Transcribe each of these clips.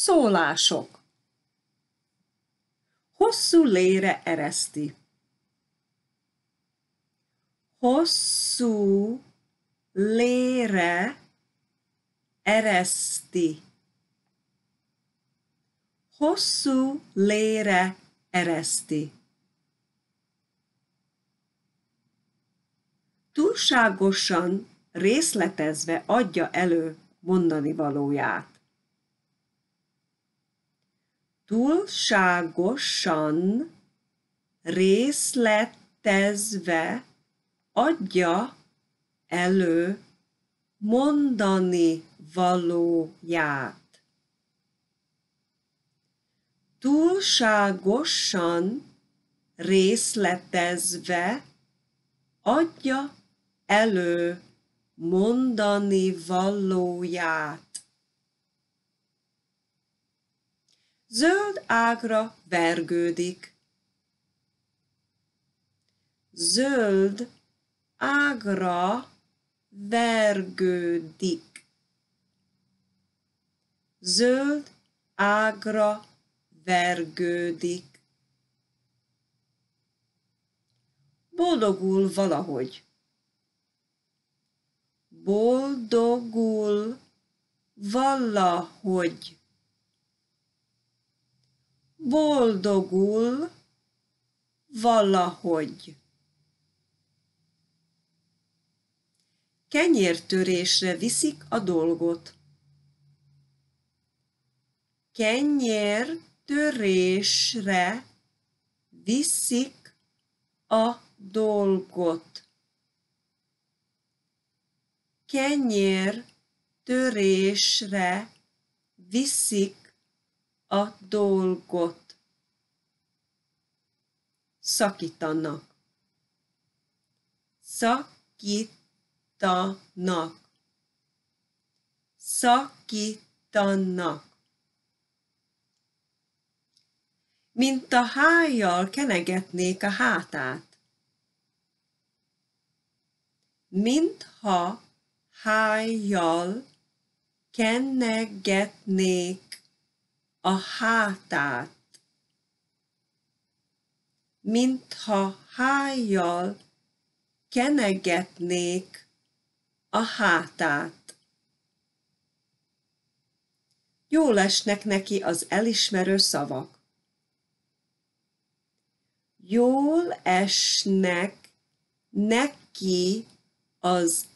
Szólások. Hosszú lére ereszti. Hosszú lére ereszti. Hosszú lére ereszti. Túlságosan részletezve adja elő mondanivalóját. Túlságosan részletezve adja elő mondanivalóját. Túlságosan részletezve adja elő mondanivalóját. Zöld ágra vergődik. Zöld ágra vergődik. Zöld ágra vergődik. Boldogul valahogy. Boldogul valahogy. Boldogul valahogy. Kenyértörésre viszik a dolgot. Kenyértörésre viszik a dolgot. Kenyértörésre viszik a dolgot. Szakítanak. Szakítanak. Szakítanak. Mint a hájjal kenegetnék a hátát. Mintha hájjal kenegetnék a hátát. Mintha hájjal kenegetnék a hátát. Jól esnek neki az elismerő szavak. Jól esnek neki az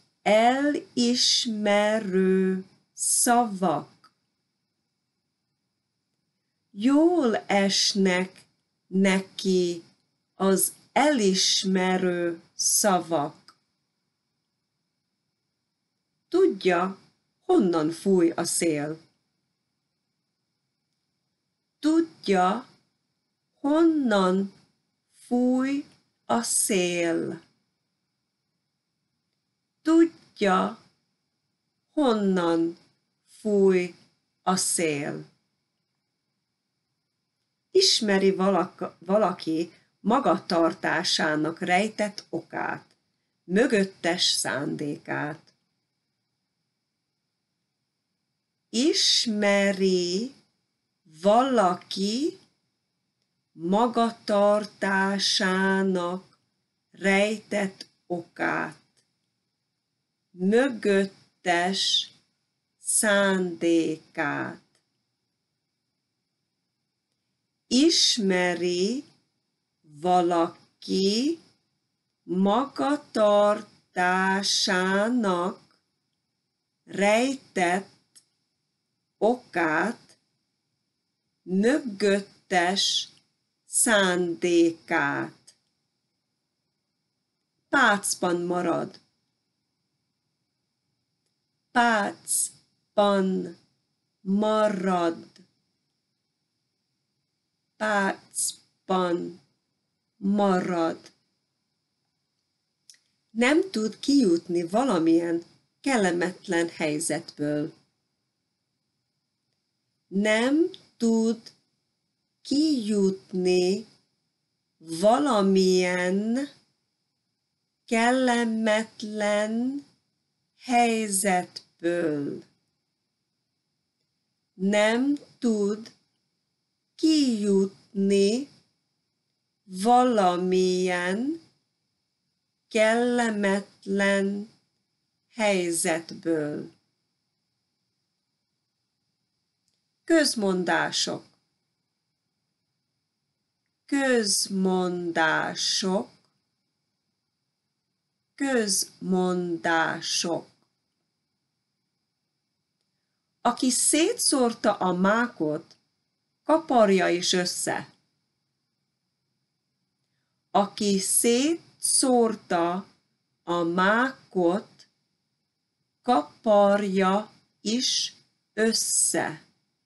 elismerő szavak. Jól esnek neki az elismerő szavak. Tudja, honnan fúj a szél. Tudja, honnan fúj a szél. Tudja, honnan fúj a szél. Ismeri valaki magatartásának rejtett okát, mögöttes szándékát. Ismeri valaki magatartásának rejtett okát, mögöttes szándékát. Ismeri valaki magatartásának rejtett okát, mögöttes szándékát. Pácban marad. Pácban marad. Pácban marad. Nem tud kijutni valamilyen kellemetlen helyzetből. Nem tud kijutni valamilyen kellemetlen helyzetből. Nem tud kijutni valamilyen kellemetlen helyzetből. Közmondások. Közmondások. Közmondások. Aki szétszórta a mákot, kaparja is össze. Aki szétszórta a mákot, kaparja is össze.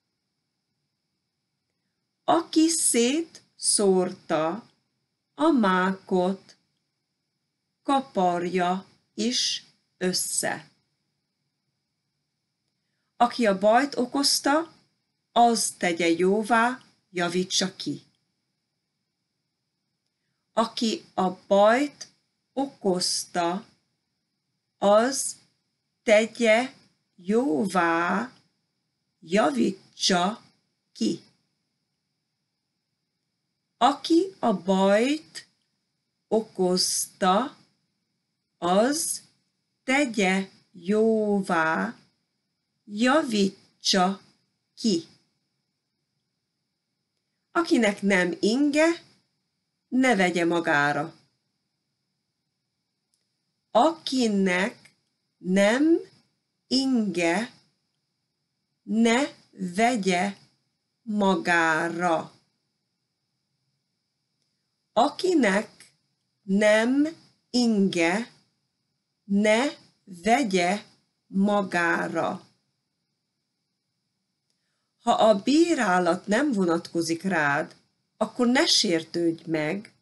Aki szétszórta a mákot, kaparja is össze. Aki a bajt okozta, az tegye jóvá, javítsa ki. Aki a bajt okozta, az tegye jóvá, javítsa ki. Aki a bajt okozta, az tegye jóvá, javítsa ki. Akinek nem inge, ne vegye magára. Akinek nem inge, ne vegye magára. Akinek nem inge, ne vegye magára. Ha a bírálat nem vonatkozik rád, akkor ne sértődj meg.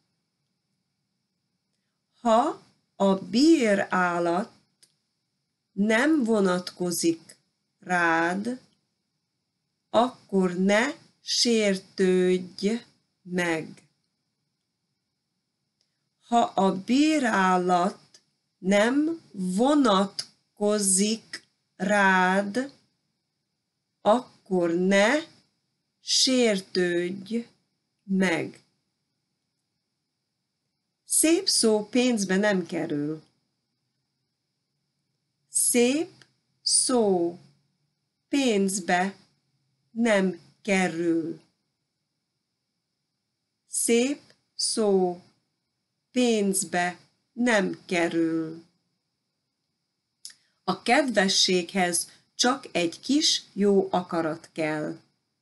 Ha a bírálat nem vonatkozik rád, akkor ne sértődj meg. Ha a bírálat nem vonatkozik rád, akkor ne sértődj meg. Szép szó pénzbe nem kerül. Szép szó pénzbe nem kerül. Szép szó pénzbe nem kerül. A kedvességhez csak egy kis jó akarat kell.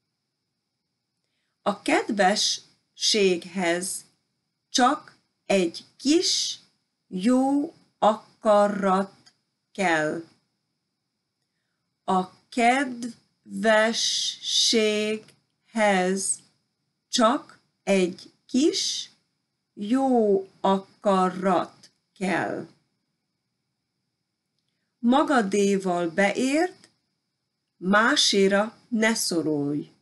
A kedvességhez csak egy kis jó akarat kell. A kedvességhez csak egy kis jó akarat kell. Magadéval beérd, máséra ne szorulj.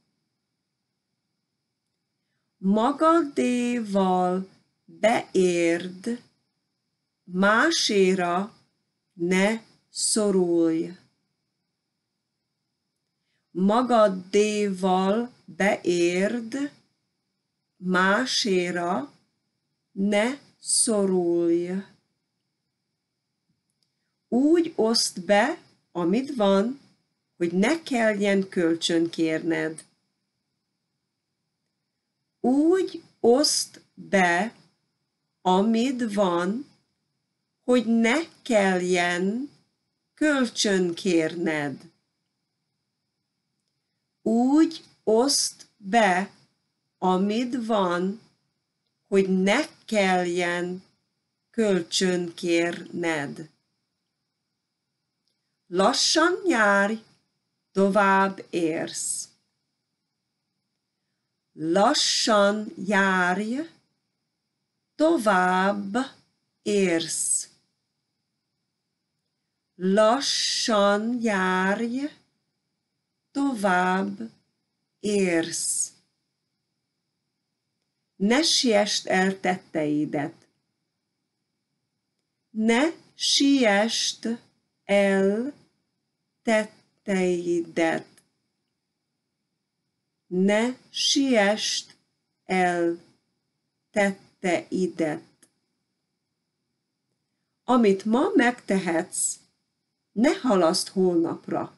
Magadéval beérd, máséra ne szorulj. Magadéval beérd, máséra ne szorulj. Úgy oszd be, amit van, hogy ne kelljen kölcsön kérned. Úgy oszd be, amit van, hogy ne kelljen kölcsön kérned. Úgy oszd be, amit van, hogy ne kelljen kölcsön kérned. Lassan járj, tovább érsz. Lassan járj, tovább érsz. Lassan járj, tovább érsz. Ne siessd el tetteidet. Ne siessd el tetteidet. ne siessd el tetteidet. Amit ma megtehetsz, ne halaszd holnapra.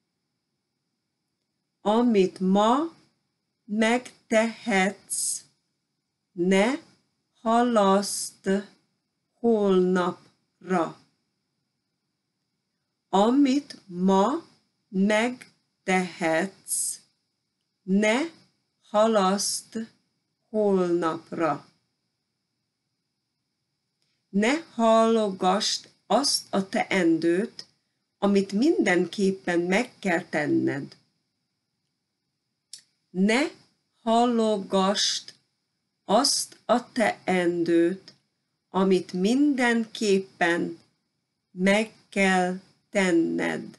Amit ma megtehetsz, ne halaszd holnapra. Amit ma megtehetsz, ne halaszd holnapra. Ne hallogasd azt a teendőt, amit mindenképpen meg kell tenned. Ne hallogasd azt a teendőt, amit mindenképpen meg kell tenned.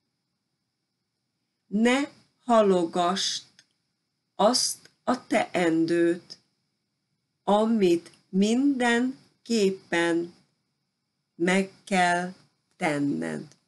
Ne hallogasd azt a teendőt, amit mindenképpen meg kell tenned.